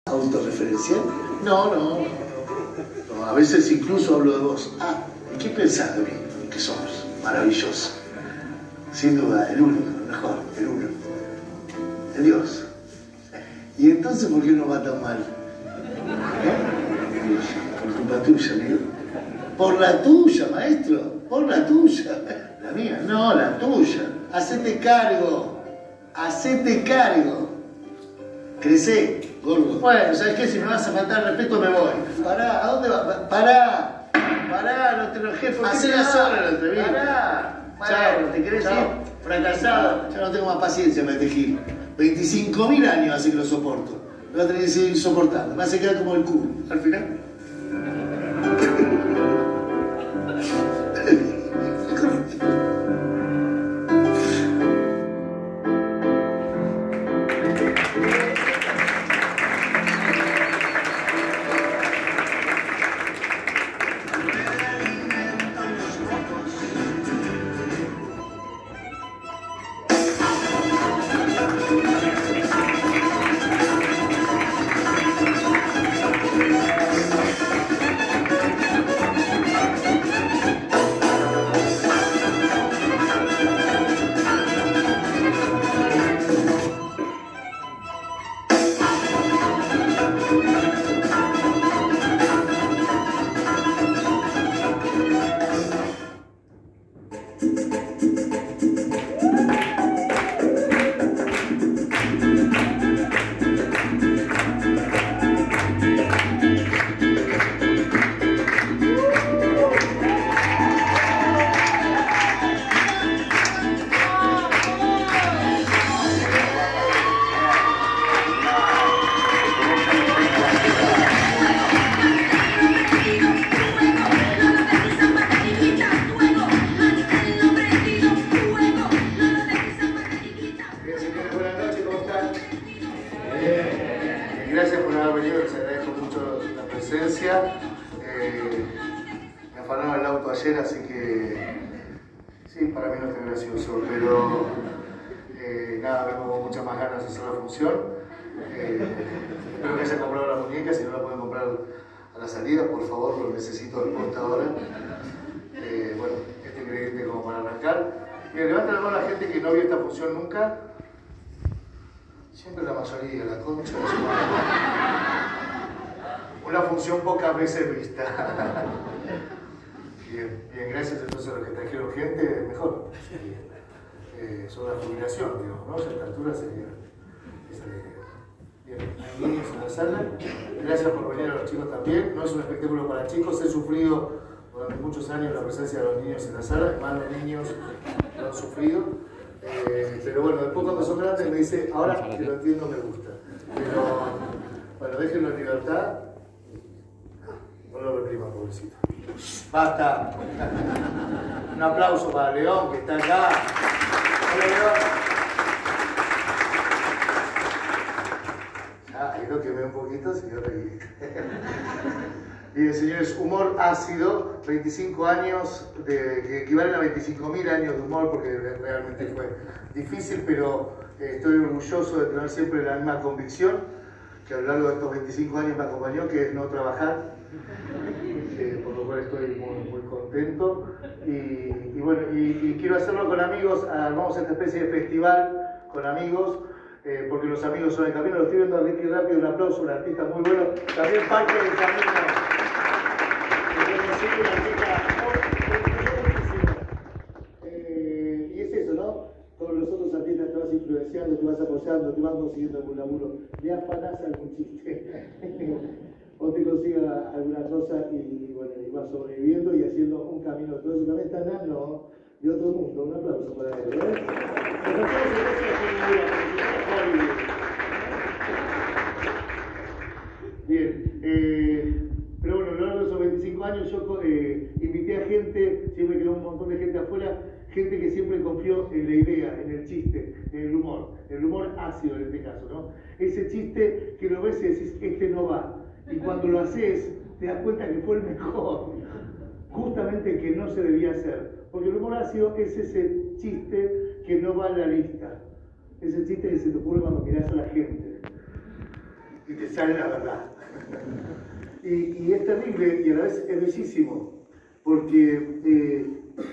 ¿Autorreferencial? No. A veces incluso hablo de vos. ¿Qué pensás de mí? Que somos maravillosos. Sin duda, el único, el mejor, el uno. El Dios. ¿Y entonces por qué no va tan mal? Por culpa tuya, amigo. Por la tuya, maestro. Por la tuya. La mía, no, la tuya. Hacete cargo. Hacete cargo. Crecé, gordo. Bueno, ¿sabes qué? Si me vas a faltar el respeto, me voy. Pará, ¿a dónde vas? Pará, no te enojes. Hacé la sola la entrevista. Chao, ¿te querés ir? Fracasado. Ya no tengo más paciencia, Maite Gil. 25.000 años hace que lo soporto. Me va a tener que seguir soportando. Me hace quedar como el culo. Al final. Gracias por haber venido, les agradezco mucho la presencia. Me afanaron el auto ayer, así que sí, para mí no es gracioso, pero nada, vengo con muchas más ganas de hacer la función. Espero que hayan comprado la muñeca, si no la pueden comprar a la salida, por favor, lo necesito del posta ahora. Bueno, este ingrediente como para arrancar. Bien, levanta la mano a la gente que no vio esta función nunca. Siempre la mayoría, la concha de su madre. Una función pocas veces vista. Bien, gracias entonces a los que trajeron gente, mejor. Sobre la jubilación, digamos, ¿no? A esta altura sería bien, hay niños en la sala. Gracias por venir a los chicos también. No es un espectáculo para chicos, he sufrido durante muchos años la presencia de los niños en la sala, además los niños lo han sufrido. Pero bueno, después cuando son grandes me dice, ahora que lo entiendo me gusta. Pero bueno, déjenlo en libertad. No lo repriman, pobrecito. ¡Basta! Un aplauso para León, que está acá. ¡Hola, León! Ahí lo quemé un poquito, señor. Bien, señores, humor ácido, 25 años, que equivalen a 25.000 años de humor, porque realmente fue difícil, pero estoy orgulloso de tener siempre la misma convicción, que a lo largo de estos 25 años me acompañó, que es no trabajar, por lo cual estoy muy contento. Y bueno, y quiero hacerlo con amigos, armamos esta especie de festival con amigos, porque los amigos son el camino. Lo estoy viendo a Ricky rápido, un aplauso, un artista muy bueno, también parte del camino. Y es eso, ¿no? Todos los otros artistas te vas influenciando, te vas apoyando, te vas consiguiendo algún laburo, le afanás algún chiste, o te consiga alguna cosa y bueno, y vas sobreviviendo y haciendo un camino. Todo eso también está hablando de otro mundo. Un aplauso para él, ¿eh? Bien, pero bueno, a lo largo de esos 25 años yo invité a gente, siempre quedó un montón de gente afuera, gente que siempre confió en la idea, en el chiste, en el humor ácido en este caso, ¿no? Ese chiste que lo ves y decís, este no va, y cuando lo haces te das cuenta que fue el mejor, justamente el que no se debía hacer, porque el humor ácido es ese chiste que no va en la lista, ese chiste que se te ocurre cuando mirás a la gente. Y y te sale la verdad. Y es terrible y a la vez es bellísimo, porque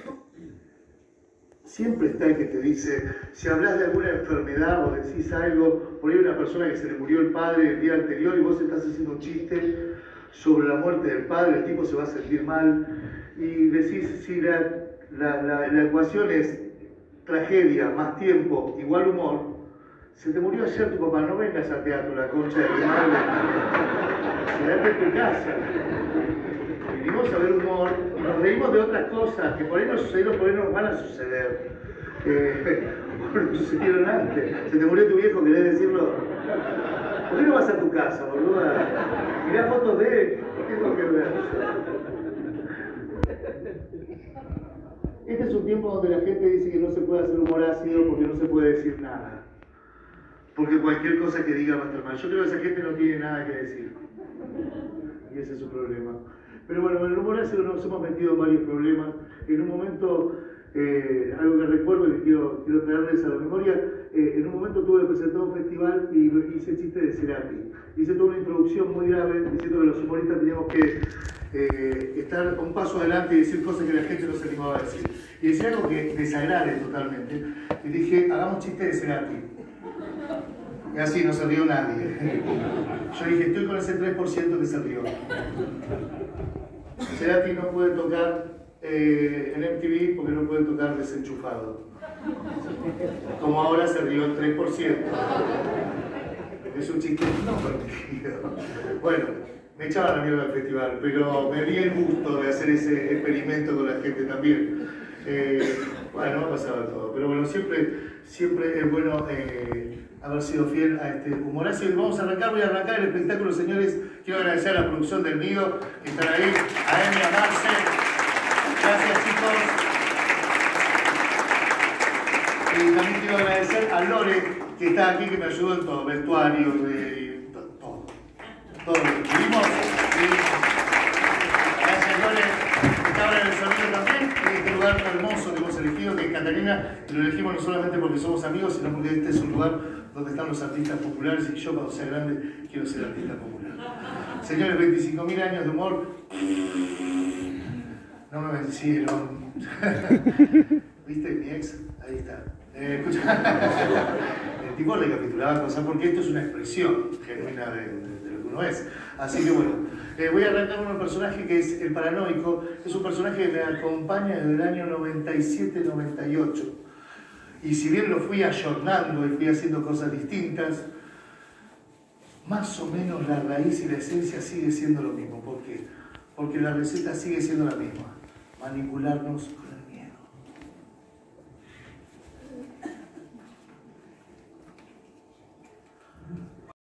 siempre está el que te dice, si hablas de alguna enfermedad o decís algo, por ahí una persona que se le murió el padre el día anterior y vos estás haciendo un chiste sobre la muerte del padre, el tipo se va a sentir mal, y decís, si la ecuación es tragedia más tiempo igual humor, se te murió ayer tu papá, no vengas al teatro, la concha de tu madre, quedate en tu casa. Vinimos a ver humor, nos reímos de otras cosas que por ahí no sucedieron, por ahí no van a suceder. No sucedieron antes. Se te murió tu viejo, ¿querés decirlo? ¿Por qué no vas a tu casa, boluda? Mirá fotos de él, ¿por qué tengo que ver? Este es un tiempo donde la gente dice que no se puede hacer humor ácido porque no se puede decir nada. Porque cualquier cosa que diga va a estar mal. Yo creo que esa gente no tiene nada que decir. Y ese es su problema. Pero bueno, en el humor ácido nos hemos metido en varios problemas. En un momento, algo que recuerdo y que quiero traerles a la memoria, en un momento tuve que presentar un festival y hice chiste de Cerati. Hice toda una introducción muy grave diciendo que los humoristas teníamos que estar un paso adelante y decir cosas que la gente no se animaba a decir. Y decía algo que desagrade totalmente. Y dije, hagamos chiste de Cerati. Y así no se rió nadie. Yo dije, estoy con ese 3% que se rió. Cerati no puede tocar en MTV porque no puede tocar desenchufado. Como ahora se rió el 3%. Es un chiste no permitido. Bueno, me echaban la mierda al festival, pero me di el gusto de hacer ese experimento con la gente también. Bueno, pasaba todo. Pero bueno, siempre es bueno haber sido fiel a este humor ácido. Y vamos a arrancar, voy a arrancar el espectáculo, señores. Quiero agradecer a la producción del Nido, que están ahí, a Emi, a Marce. Gracias, chicos. Y también quiero agradecer a Lore, que está aquí, que me ayudó en todo, vestuario, todo. Todo lo que tuvimos. Gracias, Lore. Está ahora en el sonido también, en este lugar hermoso que hemos elegido, que es Catalina, y lo elegimos no solamente porque somos amigos, sino porque este es un lugar donde están los artistas populares, y yo cuando sea grande quiero ser artista popular. Señores, 25.000 años de humor. No me vencieron. ¿Viste? Mi ex, ahí está. Escucha. El tipo recapitulaba cosas porque esto es una expresión genuina de lo que uno es. Así que bueno, voy a arrancar con un personaje que es el paranoico. Es un personaje que me acompaña desde el año 97-98. Y si bien lo fui ayornando y fui haciendo cosas distintas, más o menos la raíz y la esencia sigue siendo lo mismo. ¿Por qué? Porque la receta sigue siendo la misma. Manipularnos